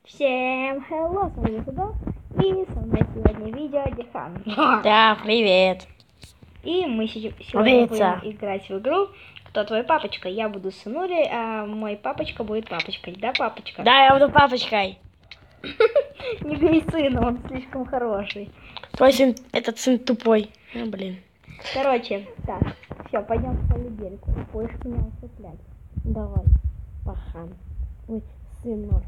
Всем hello, с вами Худо, и со мной сегодня видео Дихан. Да, привет. И мы сегодня будем играть в игру «Кто твой папочка?». Я буду сынулей, а мой папочка будет папочкой. Да, папочка? Да, я буду папочкой. Не бей сына, он слишком хороший. Твой сын, этот сын тупой. Ну, блин. Короче, так, все, пойдем в полюбельку. Будешь меня усыплять. Давай, пахан. Ой, сынок.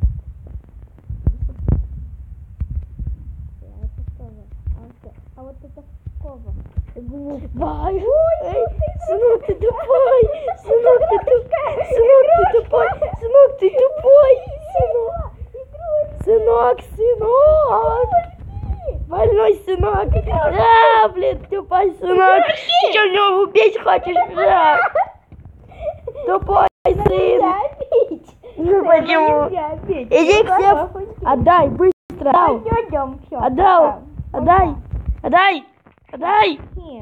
А вот это кого? Глупый. Сынок, ты тупой. Сынок, ты тупой. Сынок, ты тупой. Сынок, ты тупой. Сынок. Сынок. Больной сынок. Да, блин, тупой сынок. Ты что, меня убить хочешь? Да. Тупой сын. Ну почему? Иди к себе. Отдай, быстро. Пойдем, все. Отдал. Отдай. Отдай. Отдай.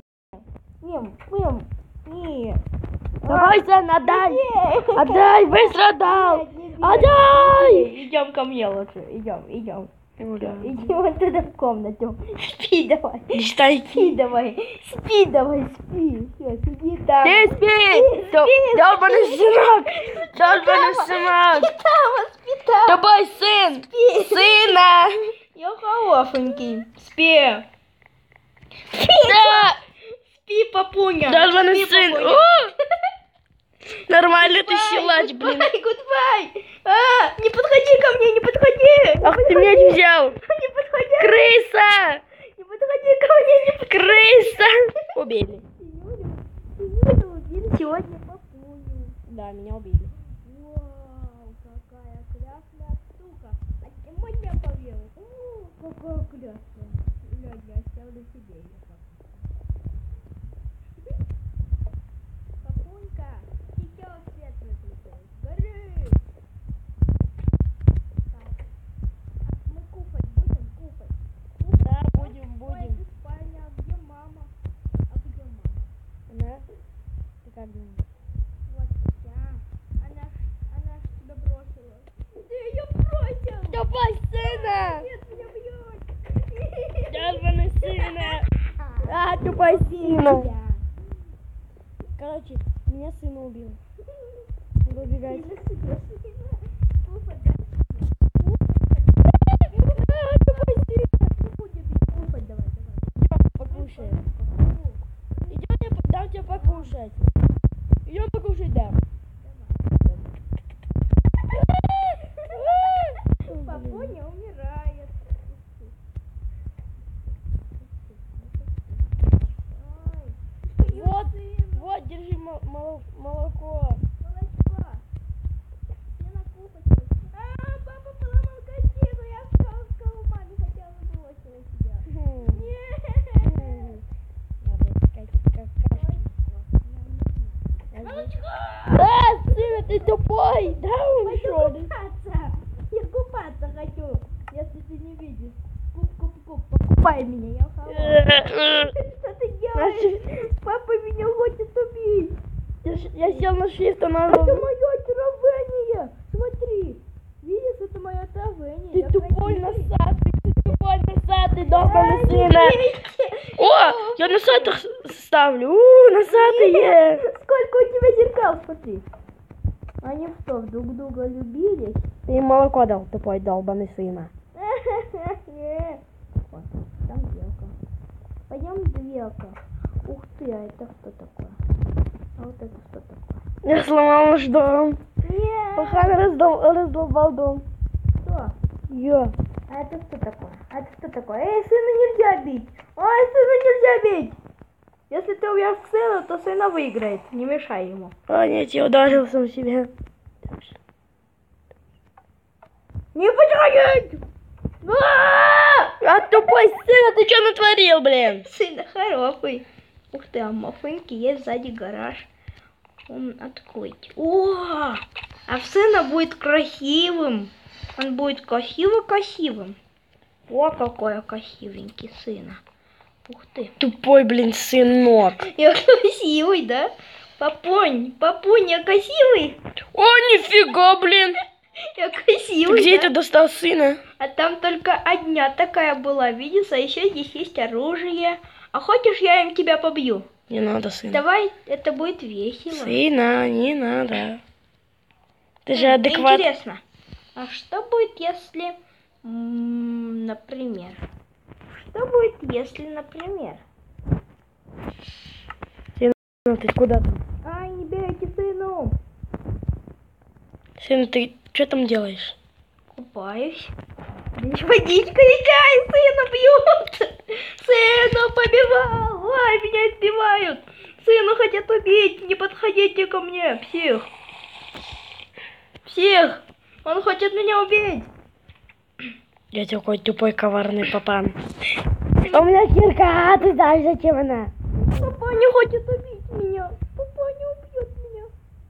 Нет. Давай, сын, отдай. Отдай, быстро отдал. Отдай. Идем ко мне лучше. Идем. Да. Иди вот туда в комнату. Спи давай. Листай. Спи давай. Все, сиди там. Ты спи. Долбаный сынок. Долбаный сынок. Спи там. Тупой сын. Сына. Я хорошенький. Спи. Да. Спи, папуня. Долбаный Спи, сын. папуня. Нормально ты силач, блин. Гудбай. Не подходи ко мне, не подходи. Ах ты мяч взял. Не подходи. Крыса. Не подходи ко мне, не подходи. Крыса. Убили. Синюлю убили сегодня папуню. Да, меня убили. Вау, какая классная штука. А ты меня повел. Какая классная. Ладно, я оставлю себе ее. Папунька, сейчас свет выключил. Гори. Так. Мы кушать будем? Да, будем. Ой, это спальня. А где мама? Она? Ты как думаешь? Вот я. Она ж тебя бросила. Ты ее бросил. Тупой сына. Нет, меня бьет. Долбаный сына. Тупой сына. Я. Короче, меня сына убил. Надо убегать. Идем покушаем. Идем, я дам тебе покушать. Идем покушать, да. Папуня умирает. Вот, держи молоко. Молочко. Я на кухоньку. Папа поломал картину. Я сказала маме, хотела бросила тебя. Нет. Да, сына, ты тупой. Да, он Пойду что ли? купаться. Я купаться хочу. Если ты не видишь. Куп. Покупай меня, я хорошая. Что ты делаешь? Папа меня хочет убить. Я сел на шифт, она... Это мое отравление. Смотри. Видишь, это мое отравление. Ты Я тупой красивый. носатый, долбаный сына. О, я носатых ставлю. Носатые. Сколько у тебя зеркал, смотри. Они что, друг друга любили? Ты им молоко дал, тупой долбаный сына. Вот, там белка. Пойдем белка. Ух ты, а это что такое? А вот это что такое? Я сломал наш дом. Нет. Пахан раздолбал дом. Что? Я. А это что такое? Эй, сына нельзя бить! Ой, сына нельзя бить! Если ты убьешь сына, то сына выиграет. Не мешай ему. А нет, я ударил сам себя. Не подходить! А тупой сын, ты что натворил, блин? Сын хороший. Ух ты, а Мафыньки есть сзади гараж. Откройте. О! А сына будет красивым. Он будет красивым. О, какой красивенький сына. Ух ты. Тупой, блин, сынок. Я красивый, да? Папунь, я красивый? О, нифига, блин. Я красивый, Где да? ты достал сына? А там только одна такая была, видишь? А еще здесь есть оружие. А хочешь, я им тебя побью? Не надо сына. Давай, это будет весело. Сына, не надо. Ты же адекват. Интересно, а что будет, если, например, например... Ну, ты куда там? Ай, не берите сыну! Сын, ты что там делаешь? Купаюсь. Водичка летает, сына бьют! Сына побивал! Ой, меня избивают! Сына хотят убить! Не подходите ко мне, псих! Псих! Он хочет меня убить! Я такой тупой коварный папан. У меня кирка, а ты знаешь, зачем она? Папа не хочет убить меня! Папа не убьет меня!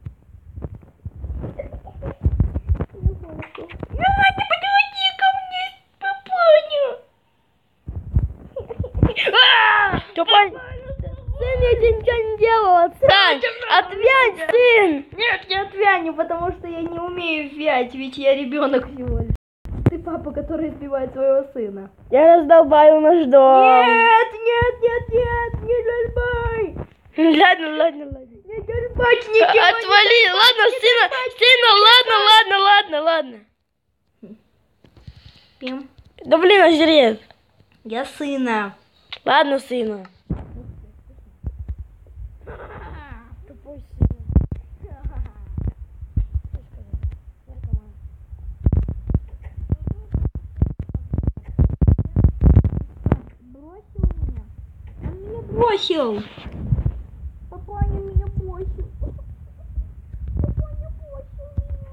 Не подходи ко мне, папаня! Тупой. Сын, я тебе ничего не делала. Отстань! Отвянь, сын! Нет, не отвяню, потому что я не умею вять, ведь я ребенок всего лишь. Ты папа, который избивает своего сына. Я раздолбаю наш дом. Нет, не дальбай! Ладно. Не дальбать, ничего Отвали, ладно, ладно. Пим. Да блин, озерец. Я сына. Ладно, сына. Тупой сын. Бросил меня. Он меня бросил. Папаня меня бросил. Папаня бросил меня.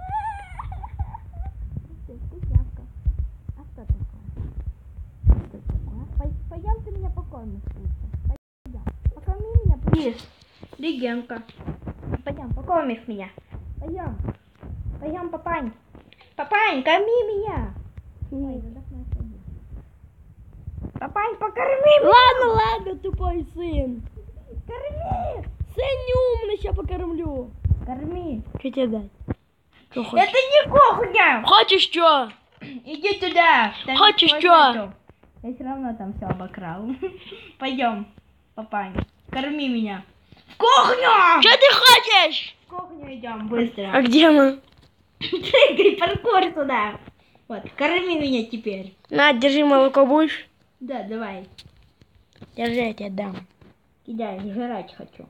Вкусняшка. А что такое? Что такое? Пойдем, ты меня покормишь лучше. Пойдем. Покорми меня, плиз. Легенка. Пойдем, покормишь меня. Пойдем, папань. Папань, корми меня. Ой, задохнусь. Папань, покорми меня. Ладно, тупой сын. Корми. Сын неумный, сейчас покормлю. Корми. Что тебе дать? Что хочешь? Это не кухня. Хочешь что? Иди туда. Там Хочешь ничего чё? нету. Я все равно там все обокрал. Пойдем, папань. Корми меня. В кухню! Что ты хочешь? В кухню идем, быстро. А где мы? Прыгай, паркур туда. Вот, корми меня теперь. На, держи, молоко будешь? Да, давай. Держи, я тебе дам. Кидай, жрать хочу.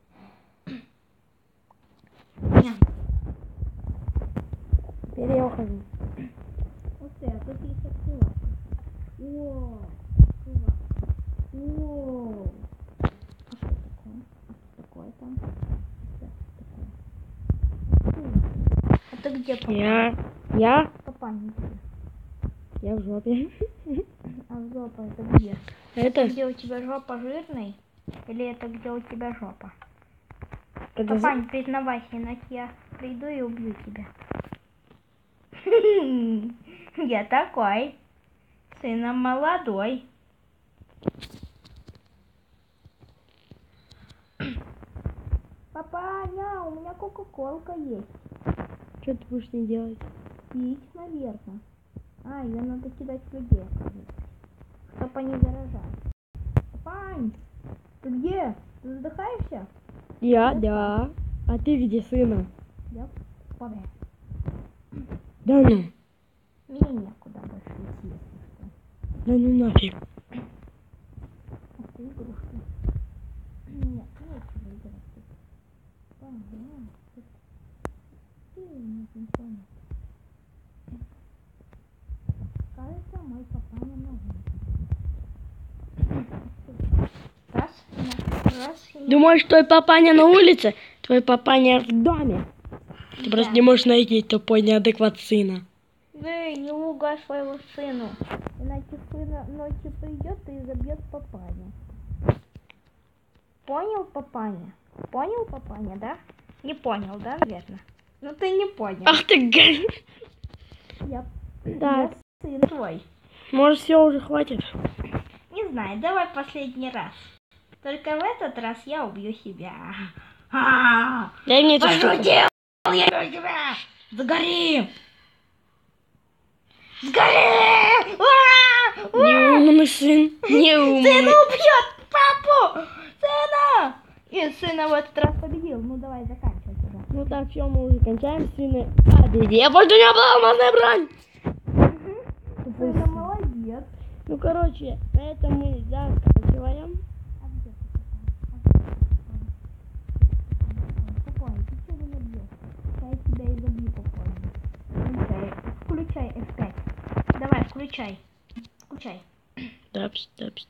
Ням. Теперь я ухожу. Ух ты, а тут есть открывалка. О, открывалка. О. А что такое? А что такое там? Что такое? А ты где, папа? Я Папа, не где? в жопе. А жопа это где? Это Где у тебя жопа жирный? Или это где у тебя жопа? это Папань, признавайся, иначе я приду и убью тебя. Я такой. Сына молодой. Папаня, у меня кока-колка есть. Что ты будешь не делать? Пить, наверное. А, ее надо кидать в людей, чтобы они заражали. Папань, ты где? Ты задыхаешься? Да. А ты где, сына? Я в побе. Да ну. Мне некуда больше идти, если что. Да ну нафиг. Ах ты, игрушка. Нет, нечего играть тут. Ага, тут. Ты не понял. Кажется, мой папаня на улице. Раз. Думаешь, твой папаня на улице? Твой папаня в доме. Ты Да. просто не можешь найти тупой неадекват сына. Эй, не лугай своего сыну. Иначе сына ночью придет и забьет папаня. Понял, папаня? Понял, папаня, да? Не понял, да, наверное? Ну ты не понял. Ах ты гай. Я Так, сын твой. может все уже хватит? Не знаю, давай последний раз. Только в этот раз я убью себя. Дай мне эту штуку. Пошутил! Я убью тебя! Сгори! Сгори! Неумный сын. Неумный. Сына убьет папу! Сына! И сына в этот раз победил. Ну давай заканчивай сюда. Ну так, все, мы уже кончаем. Сына победил. Я больше не была алмазная брань. Сына молодец. Ну, короче, на этом мы заканчиваем. Я тебя и забью попозже. Включай F5. Давай, включай. Включай. Тапс.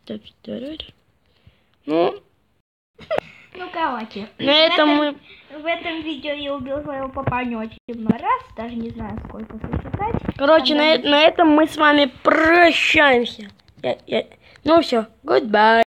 Ну, Ну, короче. на этом мы... В этом видео я убил своего папаню очень много раз. Даже не знаю, сколько сосчитать. Короче, на этом мы с вами прощаемся. Ну все, goodbye.